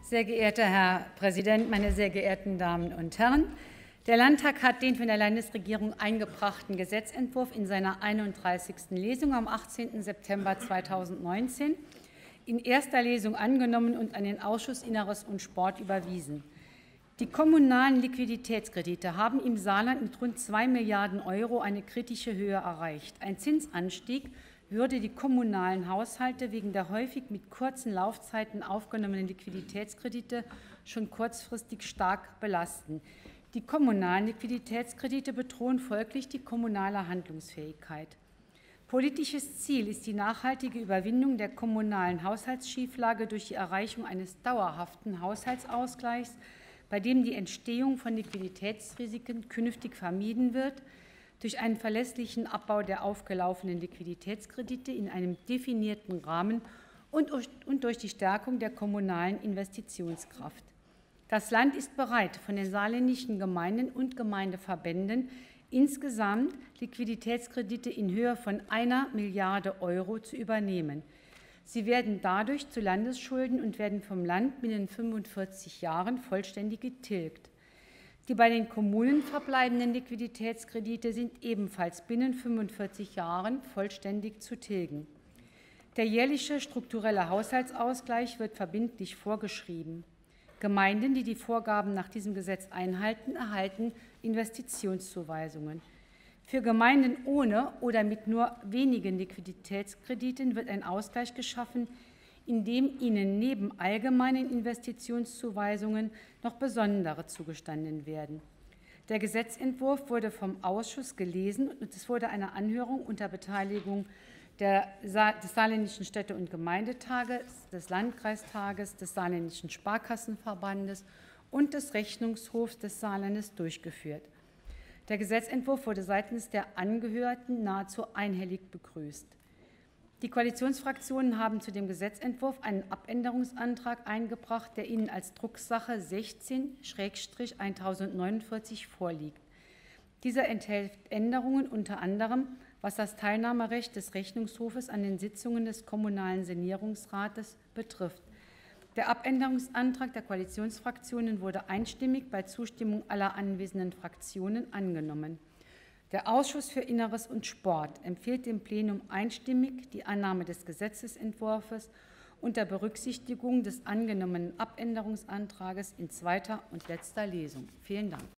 Sehr geehrter Herr Präsident, meine sehr geehrten Damen und Herren! Der Landtag hat den von der Landesregierung eingebrachten Gesetzentwurf in seiner 31. Lesung am 18. September 2019 in erster Lesung angenommen und an den Ausschuss Inneres und Sport überwiesen. Die kommunalen Liquiditätskredite haben im Saarland mit rund 2 Milliarden € eine kritische Höhe erreicht. Ein Zinsanstieg würde die kommunalen Haushalte wegen der häufig mit kurzen Laufzeiten aufgenommenen Liquiditätskredite schon kurzfristig stark belasten. Die kommunalen Liquiditätskredite bedrohen folglich die kommunale Handlungsfähigkeit. Politisches Ziel ist die nachhaltige Überwindung der kommunalen Haushaltsschieflage durch die Erreichung eines dauerhaften Haushaltsausgleichs, bei dem die Entstehung von Liquiditätsrisiken künftig vermieden wird, durch einen verlässlichen Abbau der aufgelaufenen Liquiditätskredite in einem definierten Rahmen und durch die Stärkung der kommunalen Investitionskraft. Das Land ist bereit, von den saarländischen Gemeinden und Gemeindeverbänden insgesamt Liquiditätskredite in Höhe von 1 Milliarde € zu übernehmen. Sie werden dadurch zu Landesschulden und werden vom Land binnen 45 Jahren vollständig getilgt. Die bei den Kommunen verbleibenden Liquiditätskredite sind ebenfalls binnen 45 Jahren vollständig zu tilgen. Der jährliche strukturelle Haushaltsausgleich wird verbindlich vorgeschrieben. Gemeinden, die die Vorgaben nach diesem Gesetz einhalten, erhalten Investitionszuweisungen. Für Gemeinden ohne oder mit nur wenigen Liquiditätskrediten wird ein Ausgleich geschaffen, indem ihnen neben allgemeinen Investitionszuweisungen noch besondere zugestanden werden. Der Gesetzentwurf wurde vom Ausschuss gelesen und es wurde eine Anhörung unter Beteiligung des Saarländischen Städte- und Gemeindetages, des Landkreistages, des Saarländischen Sparkassenverbandes und des Rechnungshofs des Saarlandes durchgeführt. Der Gesetzentwurf wurde seitens der Angehörten nahezu einhellig begrüßt. Die Koalitionsfraktionen haben zu dem Gesetzentwurf einen Abänderungsantrag eingebracht, der Ihnen als Drucksache 16/1049 vorliegt. Dieser enthält Änderungen unter anderem, was das Teilnahmerecht des Rechnungshofes an den Sitzungen des Kommunalen Sanierungsrates betrifft. Der Abänderungsantrag der Koalitionsfraktionen wurde einstimmig bei Zustimmung aller anwesenden Fraktionen angenommen. Der Ausschuss für Inneres und Sport empfiehlt dem Plenum einstimmig die Annahme des Gesetzesentwurfs unter Berücksichtigung des angenommenen Abänderungsantrages in zweiter und letzter Lesung. Vielen Dank.